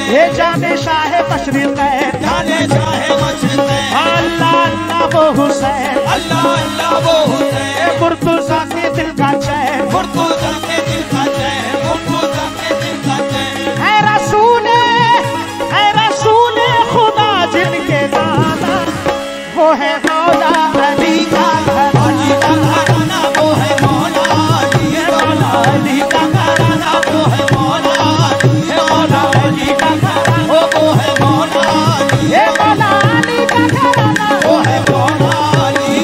ये जाने शाहे मशरिक़ है, जाने शाहे मशरिक़ है। अल्लाह अल्लाह वो हुसैन, अल्लाह अल्लाह वो हुसैन। मुर्तज़ा के दिल का चैन, मुर्तज़ा के दिल का चैन, मुर्तज़ा के दिल का चैन। है रसूल खुदा जिनके दादा वो है मौला अली का घराना। अली का घराना वो है मौला अली, मौला अली का घराना वो है मौला अली, मौला अली का घराना वो है मौला अली, ये मौला अली का घराना वो है मौला अली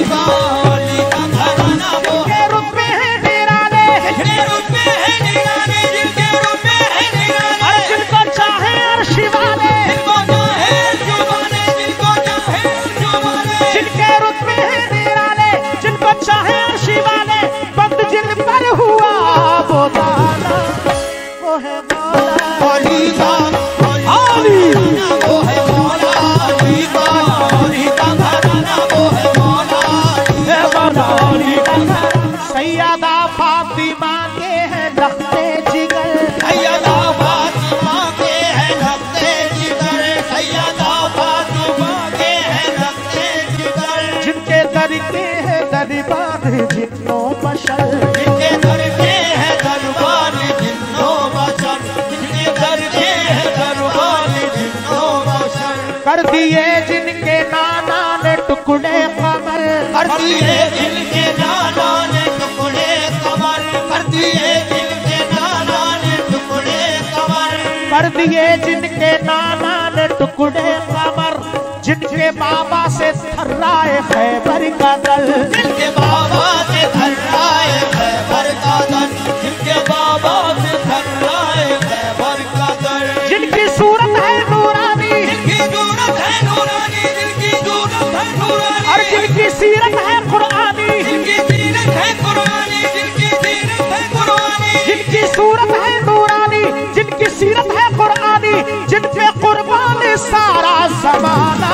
का घराना वो के रुतबे हैं निराले, जिनके रुतबे हैं निराले, जिनके रुतबे हैं निराले। और जिनको चाहे अर्शी वाले, जिनको चाहे जुबाने, जिनको चाहे जुबाने। जिनके रुतबे हैं निराले, जिनको चाहे अर्शी वाले, बंद जिन पर हुआ वो ताला वो है मौला अली का अली। वो है मौला अली का, अली का घराना वो है मौला अली, है मौला अली का घराना। सैयदा फातिमा के हैं लख्ते जिगर, सैयदा फातिमा के हैं रखते जिगर, सैयदा फातिमा के हैं रखते जिगर। जिनके दर के हैं दरबार जिन्नो बशर, जिनके दर के हैं दरबार जिन्नो बशर, जिनके दर के हैं दरबार जिन्नो बशर। कर दिए जिनके नाना ने टुकड़े कमर, कर दिए जिनके नाना ने टुकड़े कमर, कर दिए जिनके नाना ने टुकड़े कमर। कर दिए जिनके नाना ने टुकड़े कमर, जिनके बाबा से थर्राए खैबर का दल, जिनके बाबा से थर्राए खैबर का दल, जिनके बाबा से थर्राए खैबर का दल। जिनकी सूरत है नूरानी, जिनकी सूरत है नूरानी, जिनकी सूरत है नूरानी। और जिनकी सीरत है कुरानी, जिनकी सीरत है कुरानी, जिनकी सीरत है कुरानी। जिनकी सूरत है नूरानी, जिनकी सीरत है कुरानी, जिन पे कुर्बान सारा जमाना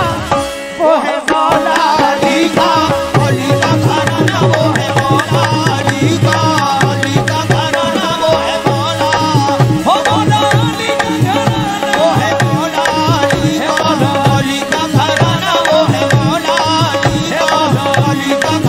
वो है मौला अली का, अली का घराना वो है मौला अली का, अली का घराना वो है मौला, हो मौला अली का घराना वो है मौला अली, मौला अली का घराना वो है मौला अली, मौला अली का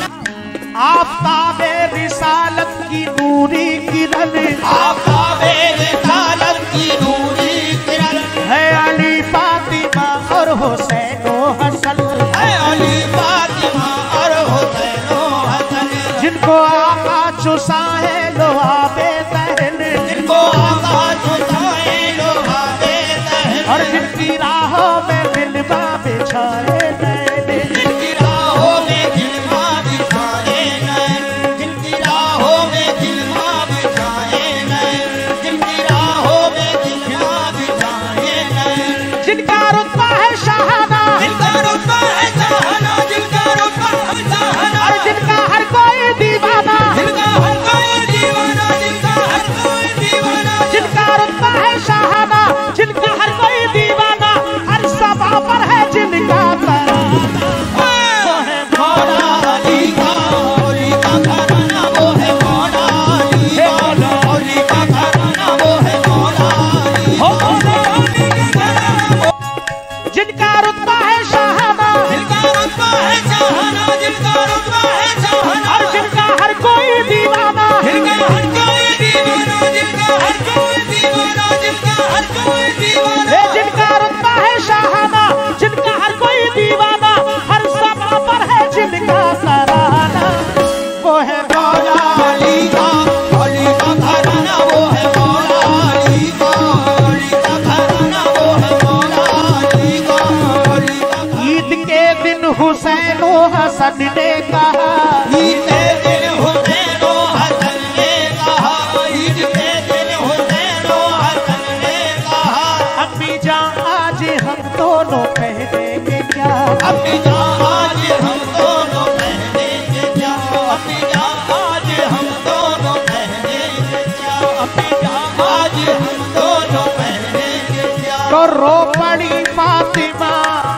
घराना। आफ़ताबे रिसालत की नूरी किरण, आफ़ताबे रिसालत की नूरी किरण है अली फातिमा और हुसैन व हसन, है अली फातिमा और हुसैन व हसन। जिनको आका चुसाए लोहाबे तहन, जिनको आका चुसाए लोहाबे तहन, और जिनकी राहों में बिलवा बिछाए नैन, जिनकी राहों में गिलवा बिछाए नैन, जिनकी राहों में गिलवा बिछाए नैन, जिनकी राहों में गिलवा बिछाए नैन। जिनका रुतबा है शाहाना, जिनका रुतबा है शाहाना, जिनका रुतबा है शाहाना, और जिनका हर कोई दीवाना, जिनका हर कोई दीवाना, जिनका हर कोई दीवाना। जिनका रुतबा है शाहाना, जिनका हर कोई दीवाना, हर सभा पर है जिनका तराना वो है मौला अली का, अली का घराना वो है मौला अली, मौला अली का घराना वो है मौला अली, हो मौला अली का घराना। जिनका रुतबा है शाहाना, जिनका रुतबा है शाहाना, जिनका रुतबा है शाहाना, और जिनका हर कोई दीवाना, जिनका हर कोई दीवाना, जिनका हर कोई दीवाना, जिनका हर कोई दीवाना। ये जिनका रुतबा है शाहाना, जिनका हर कोई दीवाना, हर सभा पर है जिनका तराना वो है मौला अली का, अली का घराना वो है मौला अली का, अली का घराना वो है मौला अली का, अली का। ईद के दिन हुसैन व हसन ने कहा, ईद के दिन हुसैन व हसन ने कहा, ईद के दिन हुसैन व हसन ने कहा। अम्मी जान आज हम दोनों पहनेंगे क्या, अपनी जान आज हम दोनों पहनेंगे क्या, अपनी जान आज हम दोनों पहनेंगे क्या, अपनी जान आज हम दोनों पहनेंगे क्या। तो रो पड़ी फातिमा,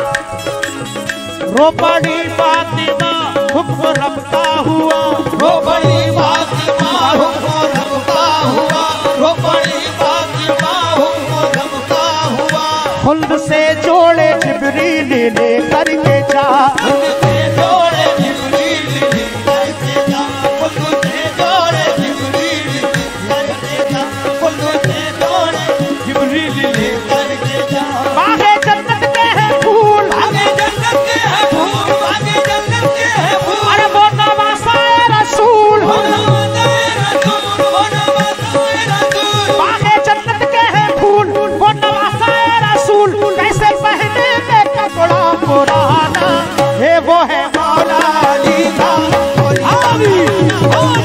रो पड़ी फातिमा, हुक्म रब का हुआ, रो बड़ी फातिमा हुक्म रब का हुआ, रो बड़ी फातिमा हुक्म रब का हुआ। खुल्द से जोड़े जिब्रील ले करके जा, खुल्द से जोड़े जिब्रील ले करके जा, खुल्द से जोड़े जिब्रील ले करके जा, खुल्द से जोड़े जिब्रील ले करके जा। बागे जन्नत के हैं फूल, आगे जन्नत के हैं फूल, आगे जन्नत के हैं फूल, अरे वो नवाज़ाए रसूल, वो नवाज़ाए रसूल, वो नवाज़ाए रसूल। बागे जन्नत के हैं फूल, वो नवाज़ाए रसूल, कैसे पहने में कपड़ा पुराना, ये वो है मौला अली का आमी